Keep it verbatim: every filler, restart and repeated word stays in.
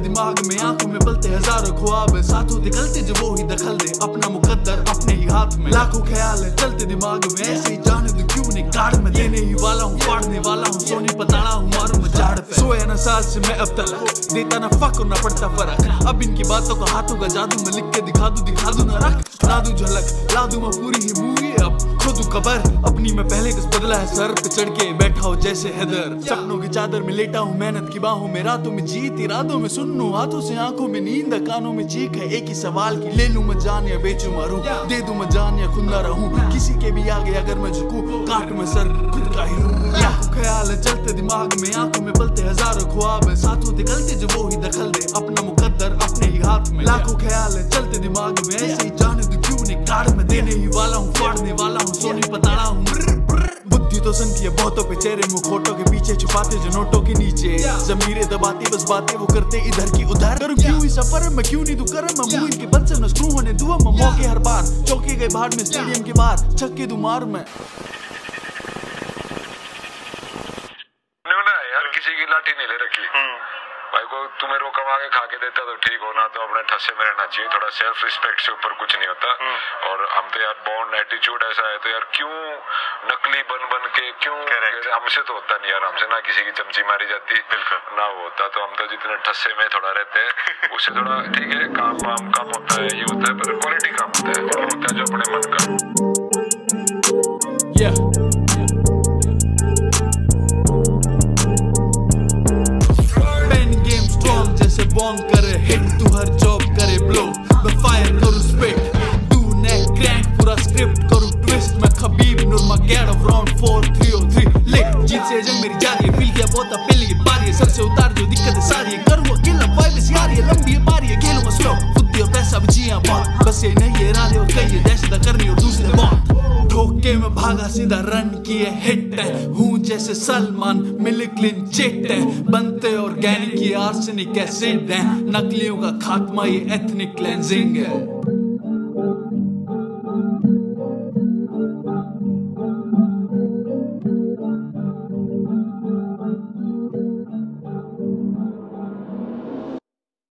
दिमाग में आंखों में पलते हजारों ख्वाब है, साथों निकलते जो वो ही दखल दे, अपना मुकद्दर अपने ही हाथ में। लाखों ख्याल है चलते दिमाग में, ऐसे ही जाने दो क्यों नहीं काट में, देने ही वाला हूँ फाड़ने वाला हूँ, सोनी पताड़ा हूँ मारू मैं झाड़ पे। सोया ना साल से मैं अब तक देता ना फक और ना पड़ता फर्क, अब इनकी बातों का हाथों का जादू मैं लिख के दिखा दूं, दिखा दूं ना रख, ला दूं झलक, ला दूं मैं पूरी ही मूवी। अब खुद कबर अपनी में पहले किस बदला है, सर पे चढ़ के बैठा हो जैसे हैदर, सपनों की चादर में लेटा हूँ, मेहनत की बाहों में, रातों में जीत इरादों में सुन्नू, हाथों से आंखों में नींद, कानों में चीख है एक ही सवाल की, ले लूं मैं जान या बेचूं मारूं, दे दूं मैं जान या खुदा रहूं, किसी के भी आगे अगर मैं झुकूं काट मैं सर खुद का ही लूं। लाखों ख्याल है चलते दिमाग में, आंखों में पलते हजारों ख्वाब है, साथों निकलते जो वो ही दखल दे, अपना मुकद्दर अपने ही हाथ में। लाखों ख्याल है चलते दिमाग में, ऐसे ही जाने दो क्यों नहीं काट में, देने ही वाला हूँ फाड़ने वाला हूँ, सोनी पताड़ा हूँ। बुद्धि तो संती है बहुतों पे चेहरे मुँह खोटों के पीछे छुपाते जो नोटों के नीचे, जमीरे दबाती बस बातें वो करते इधर की उधर, करूं क्यों ही सफर मैं क्यों नहीं तू कर मैं मुंह इनके बल से न स्क्रू होने दुआ मैं मौके हर बार, चौके गए बाहर में स्टेडियम के बाहर छक्के दू मार मैं। यार किसी की लाठी नहीं ले रखी भाई, को तुम्हें रोका मांगे खा के देता तो ठीक हो ना, तो अपने ठस्से में रहना चाहिए, थोड़ा सेल्फ रिस्पेक्ट से ऊपर कुछ नहीं होता। और हम तो यार बॉन्ड एटीट्यूड ऐसा है, तो यार क्यों नकली बन बन के क्यों, हमसे तो होता नहीं यार, हमसे ना किसी की चमची मारी जाती ना वो होता, तो हम तो जितने ठस्से में थोड़ा रहते हैं उससे थोड़ा ठीक है, काम वाम कम होता है, ये होता है, पर क्वालिटी कम होता है, और होता है जो अपने मन का। बॉम्ब करे हिट तू हर जॉब करे ब्लो, मैं फायर करूं स्पिट तू नेक क्रैंक पूरा स्क्रिप्ट करूं ट्विस्ट, मैं Khabib Nurmagomedov round four three o three लिख जीत से जंग मेरी जारी है, फील किया बहुत पहले ये बारी है, सर से उतार जो दिक्कतें सारी है, करूं अकेला वाइब इस यारी है, लंबी है बारी है, खेलूंगा स्लो बुद्धि और पैसा भी जिया बहुत, बस ये नहीं है इरादे और कई दहशत करनी और दूसरे बहुत, ठोके में भागा सीधा रन किए हिट है, हूँ जैसे सलमान मिले क्लीन चिट है, बनते ऑर्गेनिक ये आर्सेनिक एसिड है, नकलियों का खात्मा ये एथनिक क्लेंजिंग है।